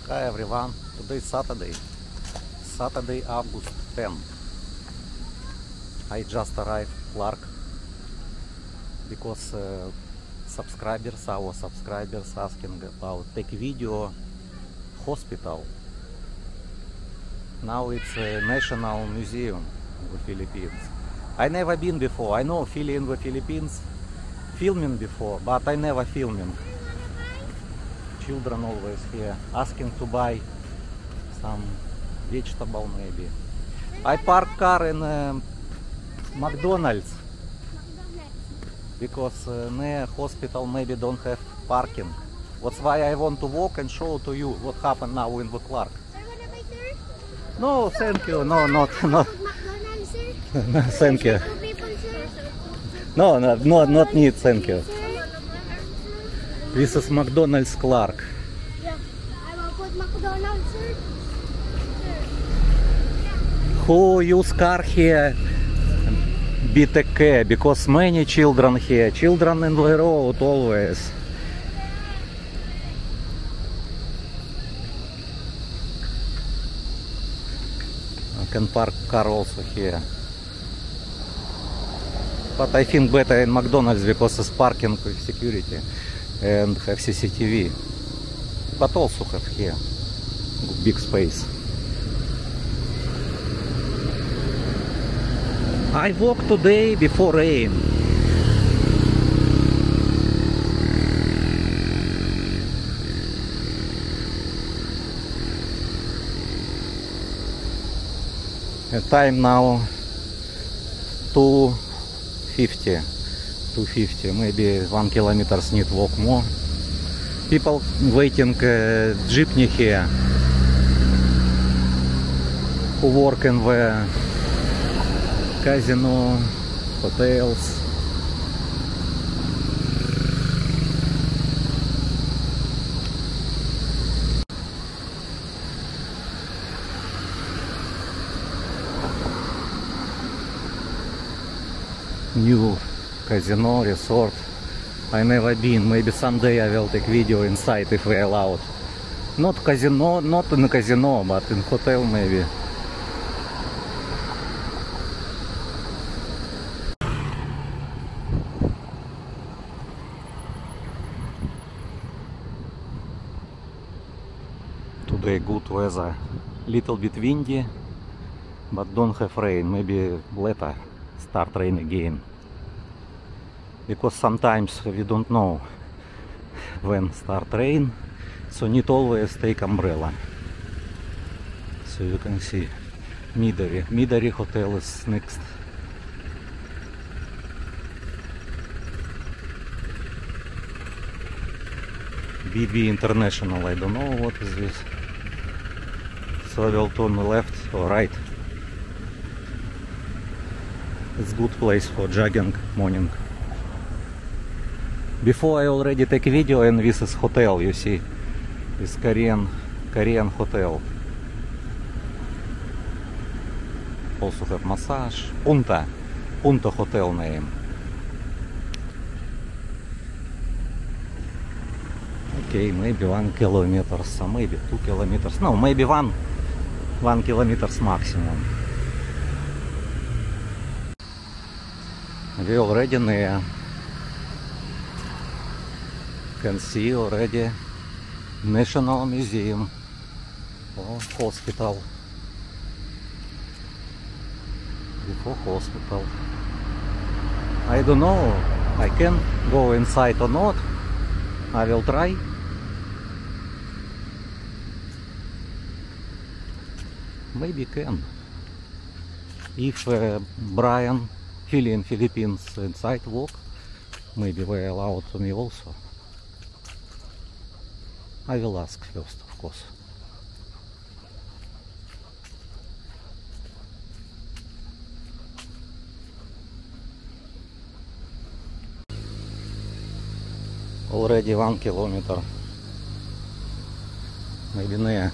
Hi everyone, today is Saturday, August 10. I just arrived Clark because our subscribers asking about take video hospital. Now it's a national museum in the Philippines. I never been before. I know in the Philippines filming before, but I never filming. Children always here asking to buy some vegetable maybe. I park car in McDonald's because near hospital maybe don't have parking. That's why I want to walk and show to you what happened now in the Clark. No, thank you. No, not. No, thank you. No, not need. Thank you. This is McDonald's Clark. Yeah, I will put McDonald's, sir. Who use car here? Be take care because many children here. Children in the road always. I can park car also here. But I think better in McDonald's because it's parking with security and have CCTV. But also have here big space. I walk today before rain. The time now 2:50, maybe 1 kilometer need walk more. People waiting jeepney here who work in the casino, hotels. New casino resort. I never been. Maybe someday I will take video inside if we allowed. Not casino, not in casino, but in hotel maybe. Today good weather. Little bit windy, but don't have rain. Maybe later start rain again. Because sometimes we don't know when start rain, so need always take umbrella. So you can see Midori hotel is next. BB International, I don't know what is this. So I will turn left or right. It's good place for jogging morning. Before I already take video, and this is hotel, you see, this Korean hotel. Also have massage. Punta hotel name. Okay, maybe 1 kilometer, so maybe 2 kilometers. No, maybe 1 kilometers maximum. We already near. Can see already National Museum or hospital. Before hospital. I don't know. I can go inside or not. I will try. Maybe can. If Brian in Philippines inside walk, maybe they allow to me also. I will ask first, of course. Already 1 kilometer. Maybe near.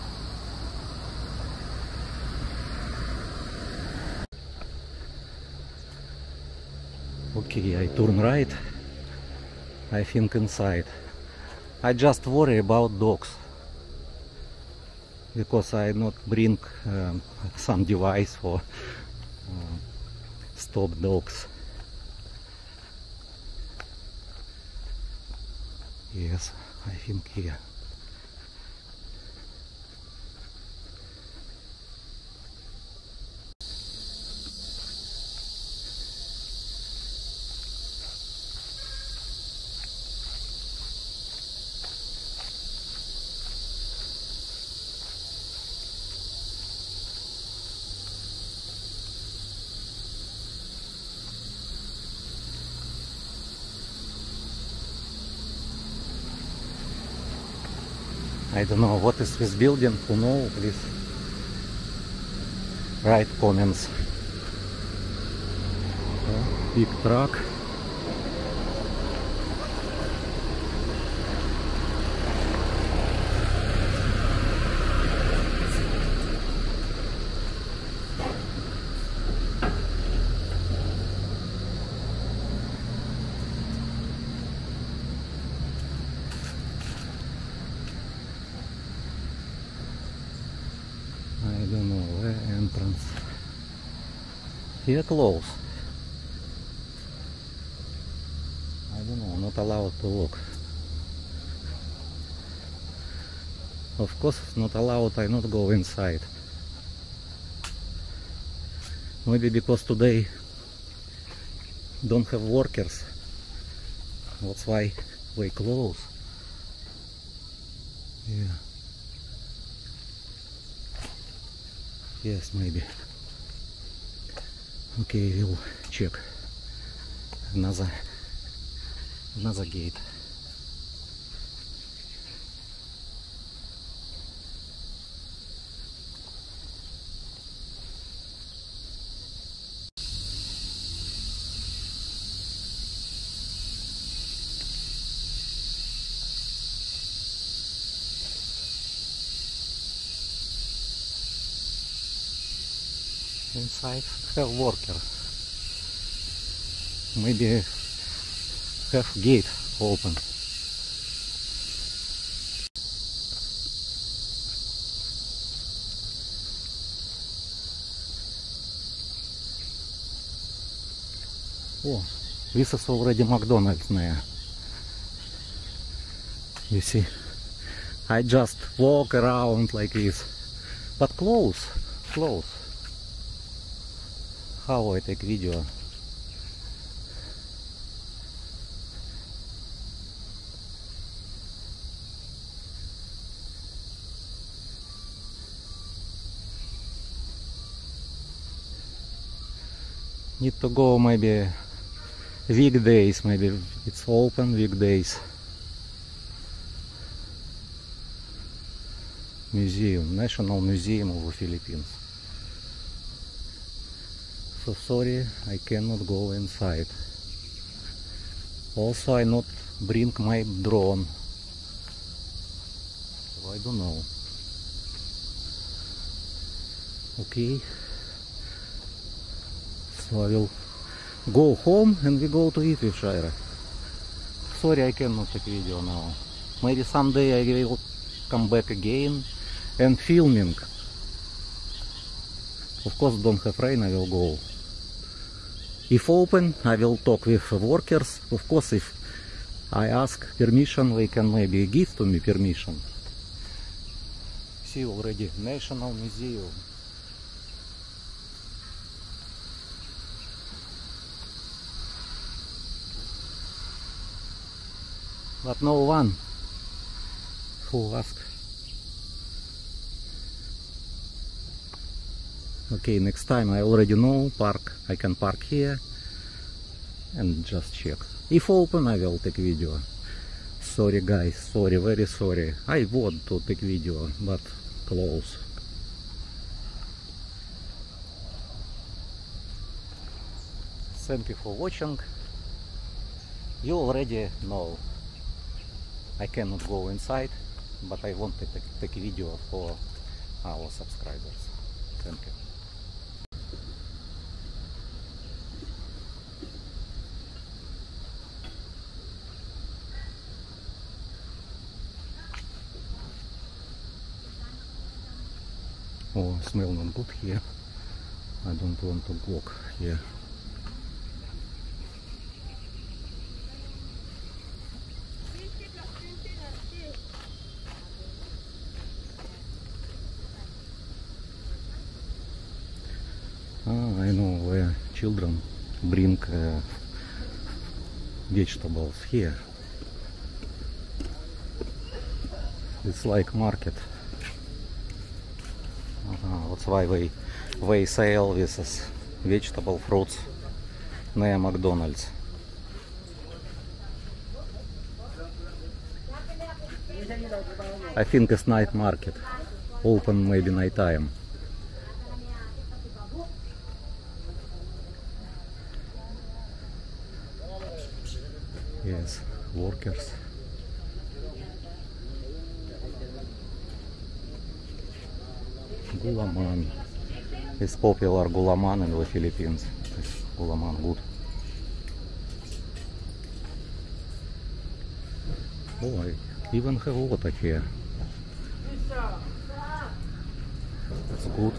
Okay, I turn right. I think inside. I just worry about dogs. because I not bring some device for stop dogs. Yes, I think here. I don't know what is this building. Who know, please write comments. Oh, big truck. I don't know where entrance. Here close. I don't know, not allowed to look. Of course not allowed, I not go inside. Maybe because today don't have workers. That's why we close. Yeah. Yes, maybe. Okay, we'll check another gate. Inside have worker. Maybe have gate open. Oh, this is already McDonald's now. You see, I just walk around like this, but close. How I take video? Need to go maybe weekdays, maybe it's open weekdays. Museum, National Museum of the Philippines. So sorry, I cannot go inside. Also, I not bring my drone. So I don't know. Okay. So I will go home and we go to eat with Shaira. Sorry, I cannot take video now. Maybe someday I will come back again and filming. Of course, don't have rain, I will go. If open, I will talk with workers. Of course, if I ask permission, they can maybe give to me permission. See already, National Museum. But no one who asked. Okay, next time I already know park. I can park here and just check. If open, I will take video. Sorry guys, sorry, very sorry. I want to take video, but close. Thank you for watching. You already know I cannot go inside, but I want to take video for our subscribers. Thank you. Oh, smell not good here. I don't want to walk here. I know where children bring vegetables here. It's like market. That's why they sell this vegetable fruits near McDonald's. I think it's night market, open maybe night time. Yes, workers. Gulaman. It's popular gulaman in the Philippines. It's gulaman good. Oh, I even have water here. That's good.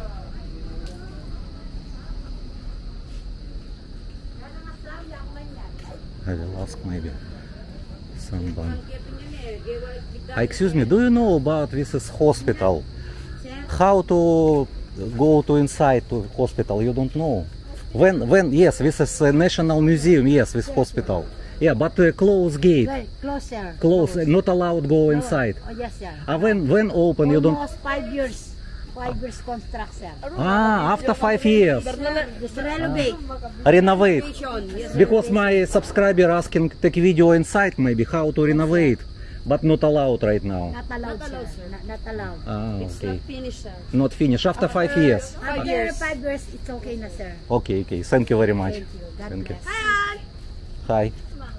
I will ask maybe someone. Excuse me, do you know about this hospital? How to go to inside to hospital? You don't know? When? Yes, this is a national museum. Yes, this hospital. Yeah, but close gate. Right, closer. Close, not allowed go inside. Oh, yes, sir. When open? You don't. Almost 5 years. 5 years construct, sir. After 5 years. Just renovate. Renovate. Because my subscriber asking take video inside maybe how to renovate, but not allowed right now. Not allowed, sir. Not allowed. Okay. Finish, sir. Not finished after 5 years. After 5 years, it's okay na, sir. Okay. Thank you very much. Thank you. God Thank you. bless. Hi.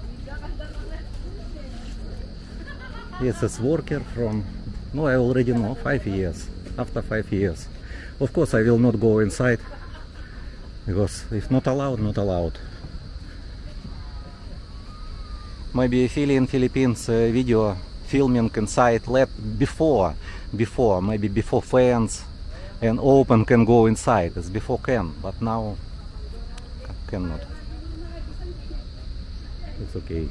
Yes, it's worker from. No, I already know 5 years. After 5 years, of course, I will not go inside because if not allowed, not allowed. Maybe I feel in Philippines video filming inside lab before, maybe before fans and open can go inside. It's before can, but now cannot. It's okay.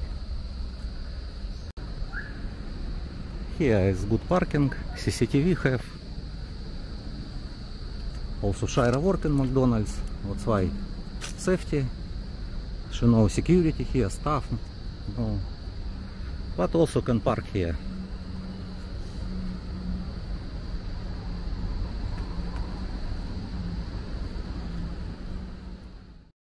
Here is good parking, CCTV have. Also Shira work in McDonald's, that's why safety, no security here, staff, no. But also can park here.